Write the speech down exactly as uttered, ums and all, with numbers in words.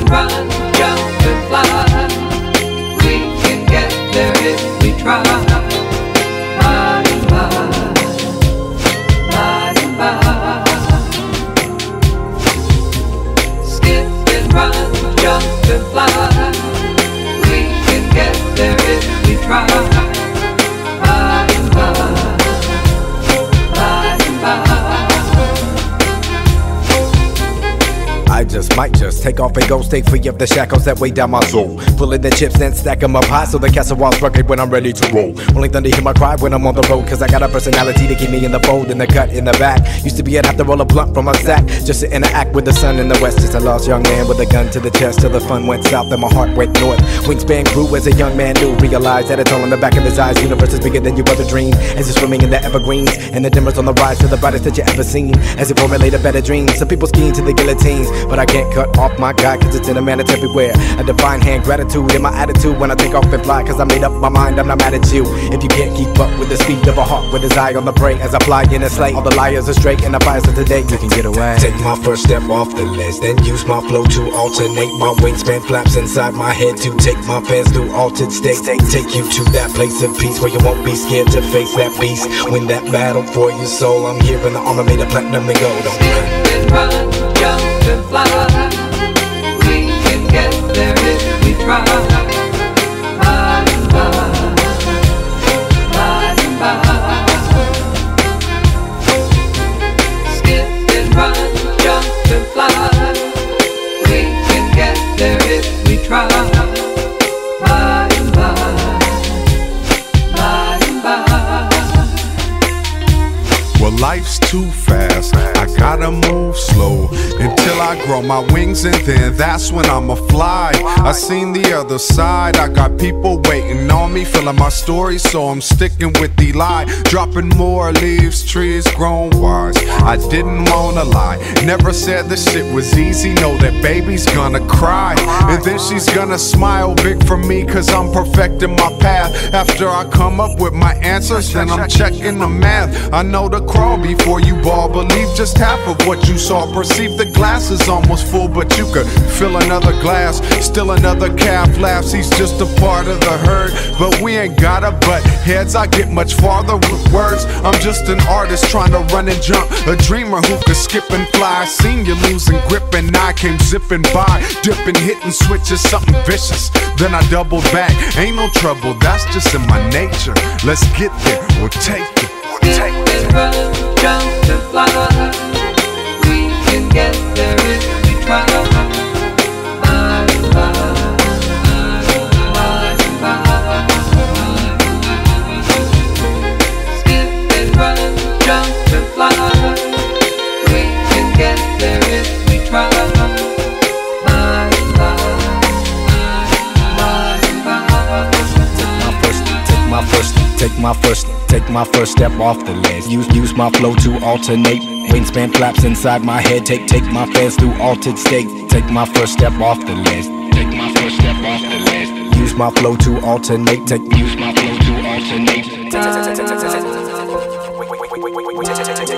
can run, jump and fly. We can get there if we try. By and by, by and by. Skip and run, jump and fly. We can get there if we try. By and by, by and by. I just might just take off and go, stay free of the shackles that weigh down my soul. Pulling the chips and stack them up high so the castle walls rugged when I'm ready to roll. Only thunder hear my cry when I'm on the road, cause I got a personality to keep me in the fold, in the cut, in the back. Used to be I'd have to roll a blunt from a sack, just to interact with the sun in the west. Just a lost young man with a gun to the chest, till the fun went south and my heart went north. Wingspan grew as a young man knew, realized that it's all in the back of his eyes. Universe is bigger than you ever dreamed, as you're swimming in the evergreens, and the dimmers on the rise to the brightest that you ever seen, as you formulate a better dream. Some people skiing to the guillotines, but I can't cut off my God, cause it's in a man, it's everywhere. A divine hand, gratitude in my attitude when I take off and fly, cause I made up my mind, I'm not mad at you. If you can't keep up with the speed of a hawk with his eye on the prey, as I fly in a sleigh, all the liars are straight and the fires of today, you can get away. Take my first step off the list, then use my flow to alternate. My wingspan flaps inside my head to take my fans through altered states. Take you to that place of peace where you won't be scared to face that beast. Win that battle for your soul. I'm here in the armor made of platinum and gold. Skip and run, jump and fly. We can get there if we try. By and by, by and by. Skip and run, jump and fly. We can get there if we try. By and by, by and by. Well, life's too fast, I gotta move slow until I grow my wings, and then that's when I'ma fly. I seen the other side, I got people waiting on me, filling my story, so I'm sticking with ELIGH. Dropping more leaves, trees grown wise. I didn't wanna lie, never said this shit was easy. Know that baby's gonna cry, and then she's gonna smile big for me, cause I'm perfecting my path. After I come up with my answers, then I'm checking the math. I know the crawl before you ball, believe just half of what you saw. Perceive the glass is almost full, but you could fill another glass. Still another calf laughs, he's just a part of the herd, but we ain't gotta butt heads. I get much farther with words. I'm just an artist trying to run and jump, a dreamer who could skip and fly. Seen you losing grip and I came zipping by, dipping, hitting switches, something vicious. Then I doubled back, ain't no trouble, that's just in my nature. Let's get there, we'll take it. Skip and run, jump and fly. We can get there if we try. By and by, by and by. Skip and run, jump and fly. We can get there if we try. By and by, by and by. Take my first, take my first, take my first. Take my first step off the ledge. Use use my flow to alternate. Wingspan flaps inside my head. Take take my fans through altered states. Take my first step off the ledge. Take my first step off the ledge. Use my flow to alternate. Take use my flow to alternate.